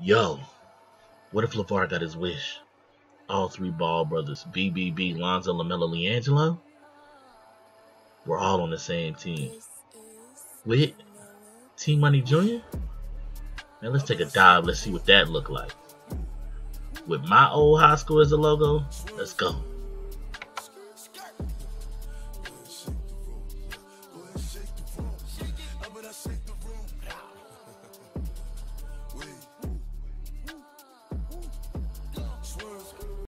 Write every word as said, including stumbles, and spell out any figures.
Yo, what if LeVar got his wish? All three Ball brothers, B B B, Lonzo, LaMelo, LiAngelo, we're all on the same team. With T Money Junior? Man, let's take a dive. Let's see what that look like. With my old high school as a logo, let's go.